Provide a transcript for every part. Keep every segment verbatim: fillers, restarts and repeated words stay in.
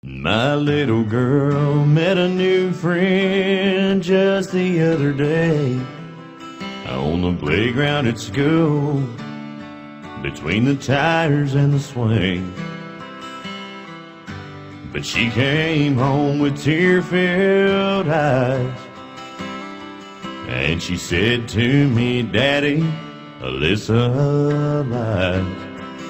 My little girl met a new friend just the other day on the playground at school, between the tires and the swing. But she came home with tear-filled eyes, and she said to me, "Daddy, Alyssa lies."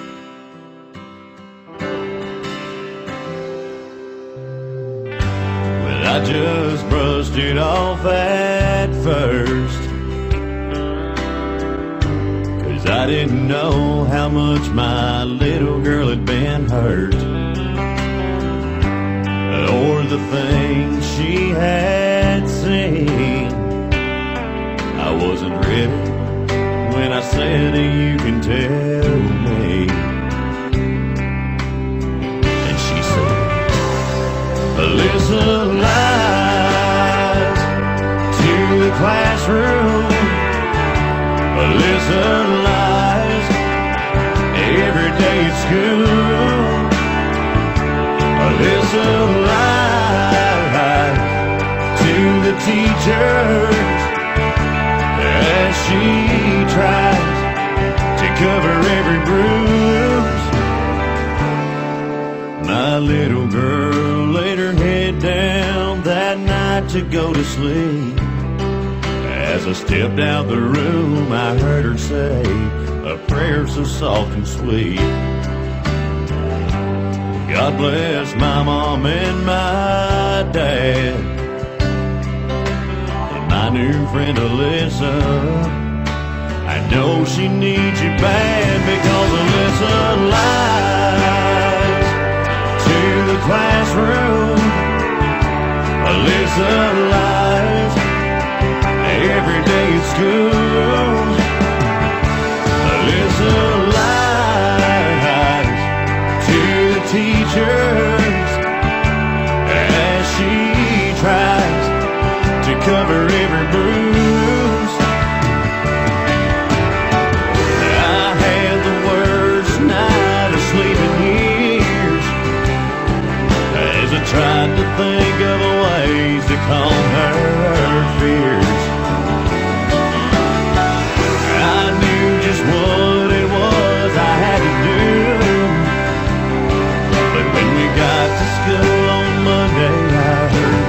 I just brushed it off at first, 'cause I didn't know how much my little girl had been hurt, or the things she had seen. I wasn't ready when I said, "You can tell me." And she said, "Alyssa lies to the classroom. Alyssa lies every day at school. Alyssa lies to the teachers as she tries to cover every bruise." My little girl laid her head down that night to go to sleep. As I stepped out the room, I heard her say a prayer so soft and sweet. God bless my mom and my dad, and my new friend Alyssa. I know she needs you bad, because Alyssa lies to the classroom. Alyssa lies every day at school. Alyssa lies to the teachers as she tries to cover every bruise. I had the worst night of sleeping years as I tried to think of ways to calm her fears. I knew just what it was I had to do, but when we got to school on Monday, I heard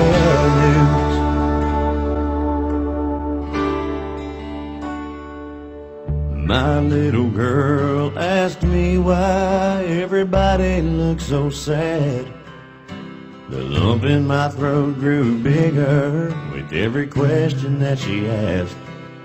the news. My little girl asked me why everybody looked so sad. The lump in my throat grew bigger with every question that she asked,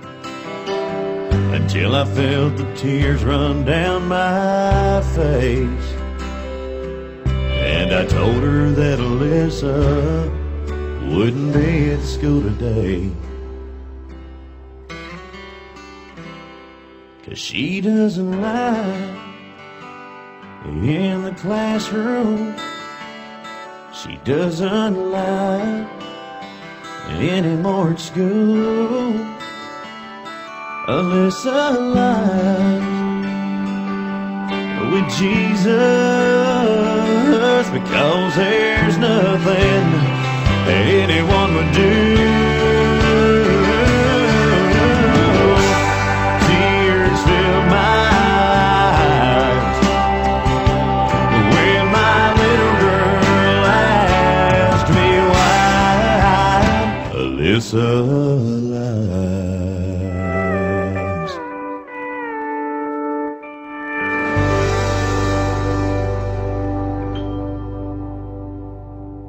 until I felt the tears run down my face. And I told her that Alyssa wouldn't be at school today, 'cause she doesn't lie in the classroom. She doesn't lie anymore at school. Alyssa lies with Jesus, because there's nothing anyone would do. Tears fill my eyes when my little girl asked me why. Alyssa lies.